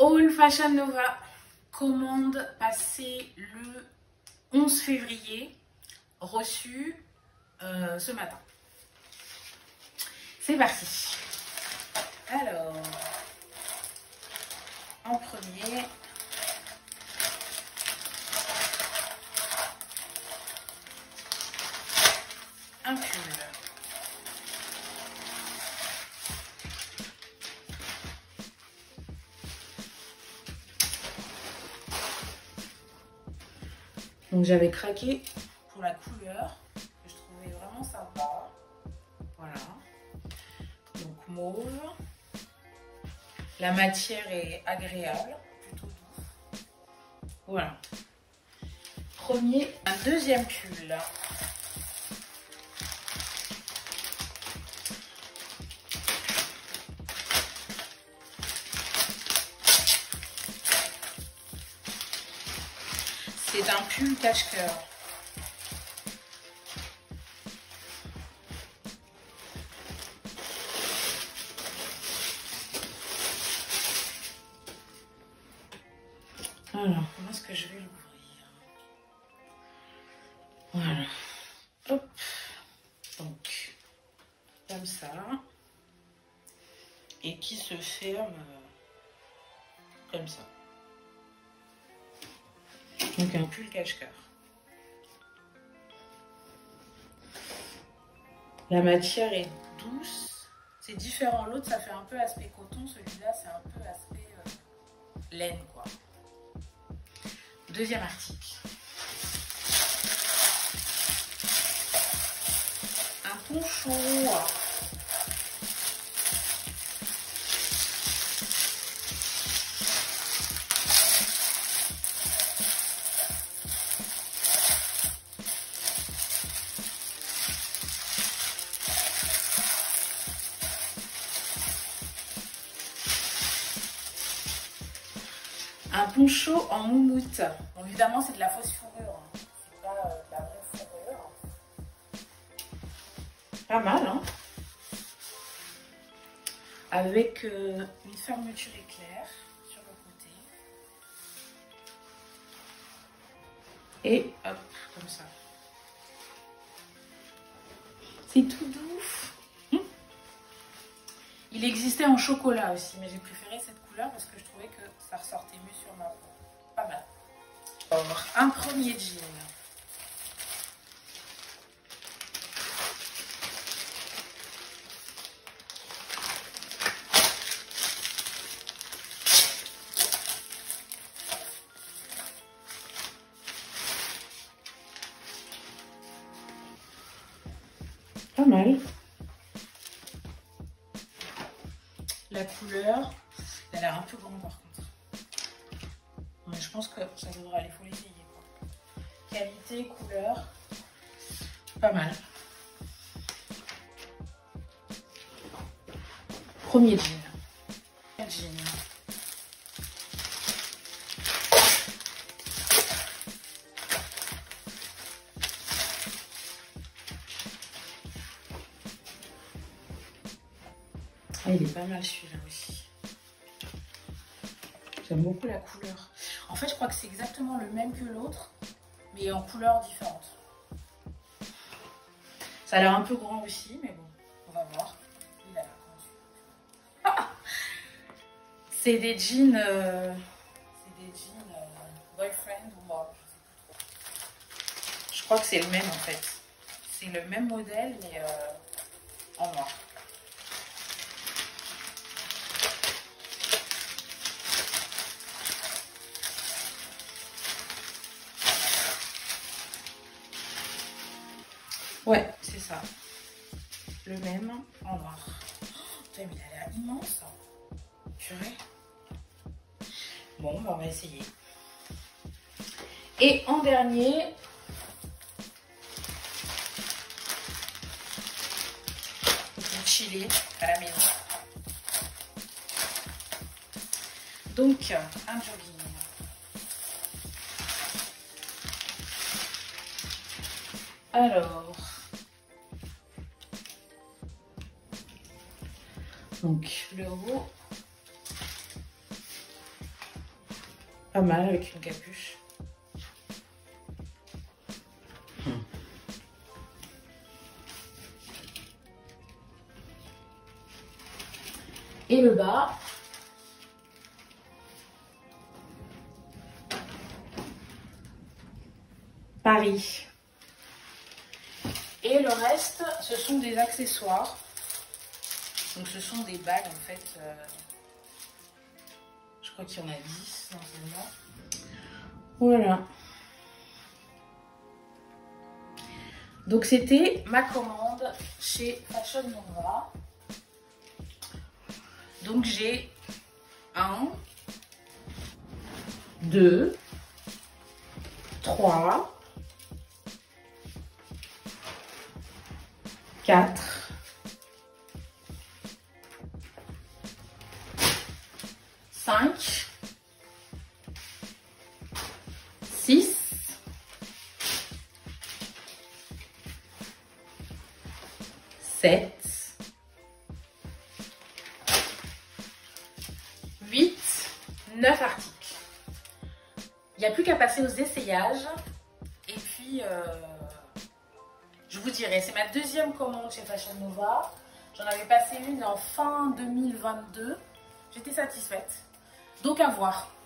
All Fashion Nova, commande passée le 11 février, reçue ce matin. C'est parti. Alors, en premier, un pull. Donc j'avais craqué pour la couleur que je trouvais vraiment sympa. Voilà. Donc mauve. La matière est agréable, plutôt douce. Voilà. Premier, un deuxième pull. C'est un pull cache-cœur. Alors, comment est-ce que je vais l'ouvrir? Voilà. Hop. Donc, comme ça. Et qui se ferme comme ça. Donc un pull cache-cœur. La matière est douce. C'est différent. L'autre, ça fait un peu aspect coton. Celui-là, c'est un peu aspect laine, quoi. Deuxième article. Un poncho. Un poncho en moumoute. Bon, évidemment, c'est de la fausse fourrure. Hein. C'est pas de la vraie fourrure. Pas mal, hein. Avec une fermeture éclair sur le côté. Et hop, comme ça. C'est tout doux. Il existait en chocolat aussi, mais j'ai préféré cette couleur parce que je trouvais que ça ressortait mieux sur ma peau. Pas mal. Alors, un premier jean. Pas mal. La couleur, elle a l'air un peu grande par contre. Mais je pense que ça devrait aller, il faut l'essayer. Qualité, couleur, pas mal. Premier jean. Jean. Ah, il est pas mal celui-là aussi. J'aime beaucoup la couleur. En fait, je crois que c'est exactement le même que l'autre, mais en couleur différente. Ça a l'air un peu grand aussi, mais bon, on va voir. Il a l'air grand. Ah, c'est des jeans, boyfriend ou moi. Je crois que c'est le même en fait. C'est le même modèle, mais en noir. Ouais, c'est ça. Le même en noir. Putain, mais il a l'air immense. Purée. Bon, bah, on va essayer. Et en dernier, pour chiller à la maison. Donc, un jogging. Alors, donc le haut, Pas mal avec une capuche. Et le bas. Paris. Et le reste, ce sont des accessoires. Donc ce sont des bagues en fait. Je crois qu'il y en a 10 dans celle-là. Voilà. Donc c'était ma commande chez Fashion Nova. Donc j'ai 1, 2, 3, 4, 5, 6, 7, 8, 9 articles. Il n'y a plus qu'à passer aux essayages. Et puis, je vous dirai, c'est ma deuxième commande chez Fashion Nova. J'en avais passé une en fin 2022. J'étais satisfaite. Donc à voir.